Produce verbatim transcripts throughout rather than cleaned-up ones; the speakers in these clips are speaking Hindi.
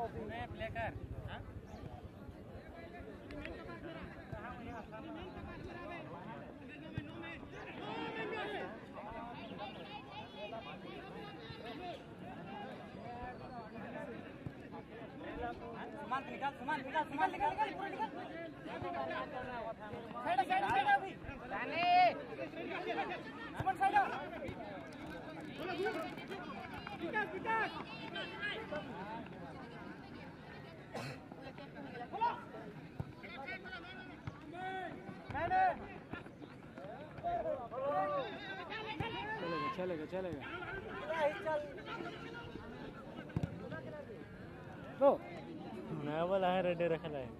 प्ले कर सुमान निकाल सुमान निकाल सुमान निकाल निकाल पूरा निकाल साइड साइड साइड अभी जाने सुमान साइड विकास विकास चलेगा चलेगा चलेगा तो नया वाला है रेडी रखना है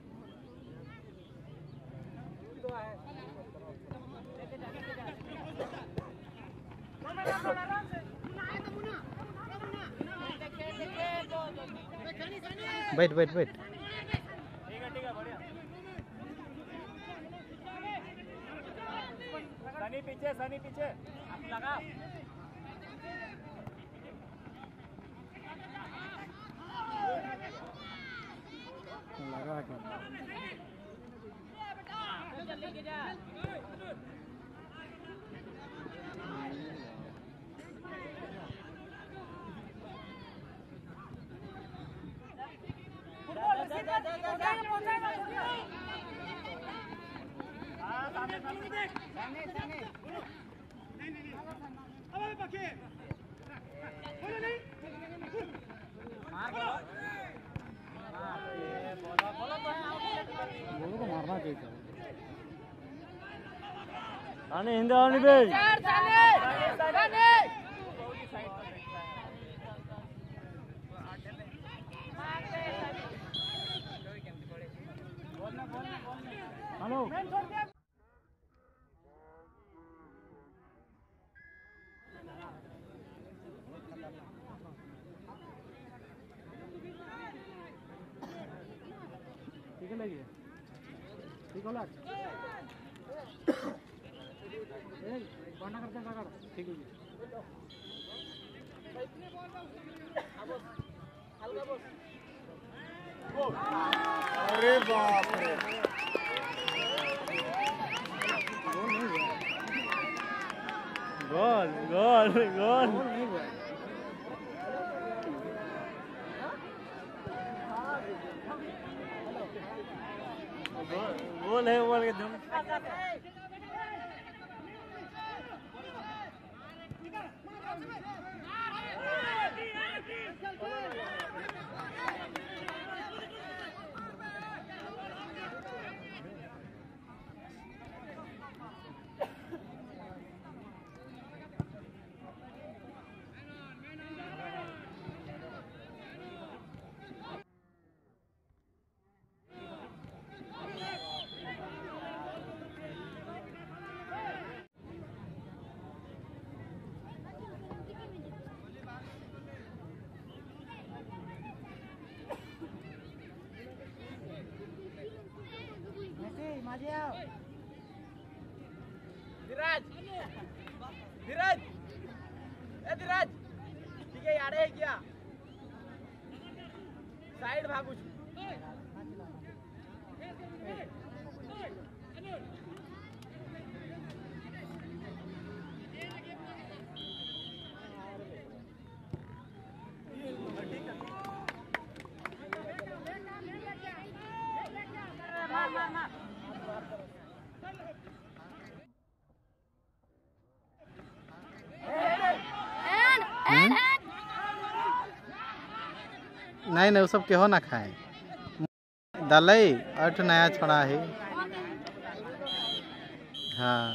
बैठ बैठ बैठ ठीक है ठीक है बढ़िया सनी पीछे सनी पीछे आप लगा लगा के जल्दी के जा फुटबॉल सीधा पहुंचाएगा हां सामने सामने देख सामने सामने नहीं नहीं अब अबे पके बोलो नहीं मार बोलो बोलो बोलो तो बोलो को मारना चाहिए आने हिंदा आने बे चार जाने जाने साइड पर देखता है मार दे बोलना बोलना बोलना हेलो ठीक है लगी ठीक हो लाग ए बना करते हैं कर ठीक है हल्का बोल अरे बाप रे गोल गोल गोल गोल है बोल के दम धीरज धीरज ए धीरज ठीक है यार है क्या साइड भागू मार मार मार नहीं नहीं वो सब केहो ना खाए दलई अठ नया छोड़ा है हाँ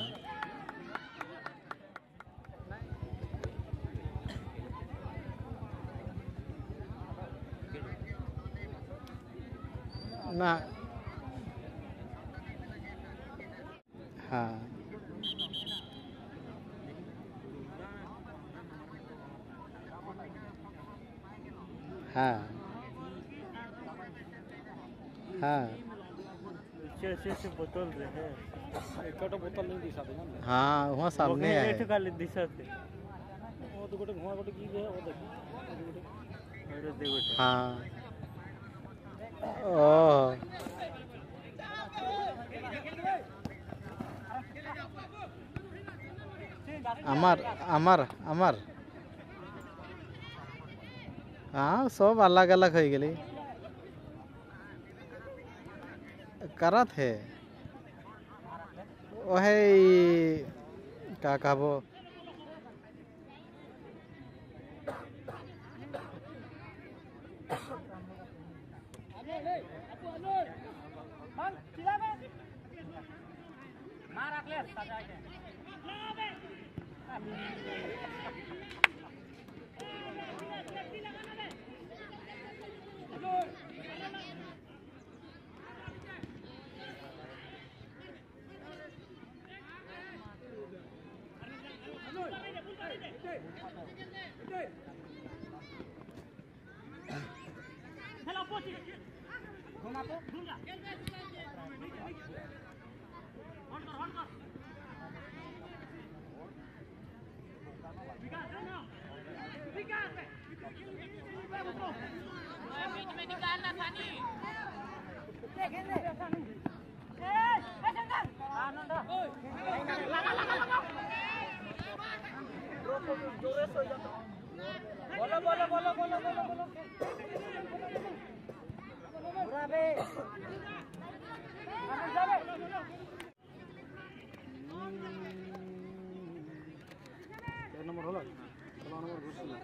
ना हाँ हाँ हाँ से से बोतल रहे एक तो बोतल नहीं दिशा दे ना हाँ वहाँ सामने है एक का दिशा थे वो तो गोटे घुमा गोटे की है वो देख हाँ ओह আমার আমার আমার हाँ सब अलग अलग हो गए करा थे वही क्या कहबो बोलो बोलो बोलो बोलो बोलो बोलो पूरा बे अरे जावे एक नंबर होला सोलह नंबर घुसला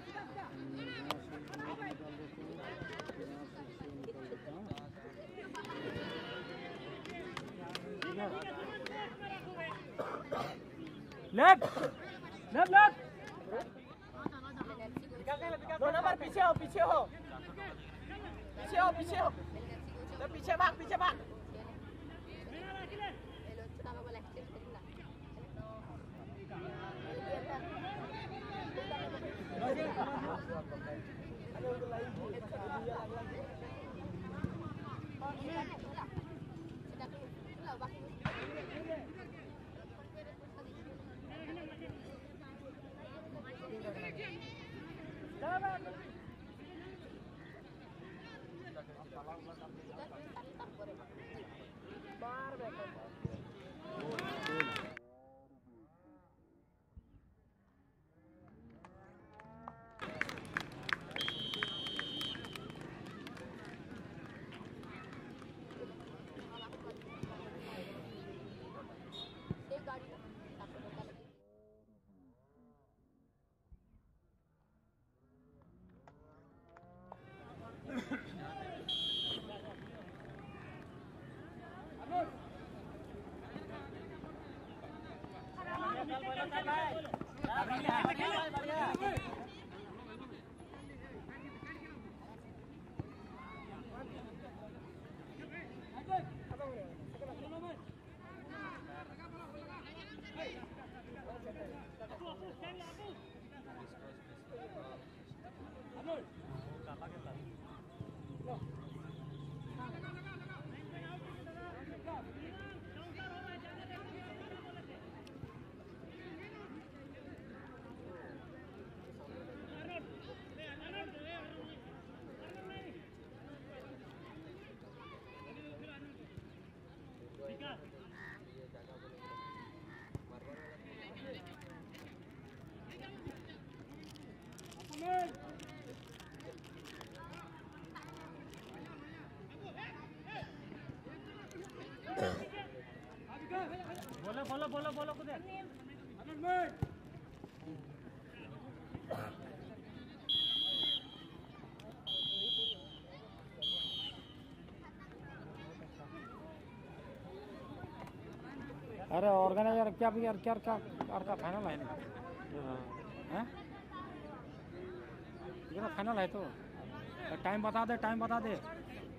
लेफ्ट लेफ्ट लेफ्ट दो नंबर पीछे हो पीछे हो पीछे हो पीछे हो तो पीछे भाग पीछे भाग बोलो बोलो बोलो बोलो कुछ अरे ऑर्गेनाइजर क्या भी यार क्या क्या और का फाइनल है ना हैं ये फाइनल है तो टाइम बता दे टाइम बता दे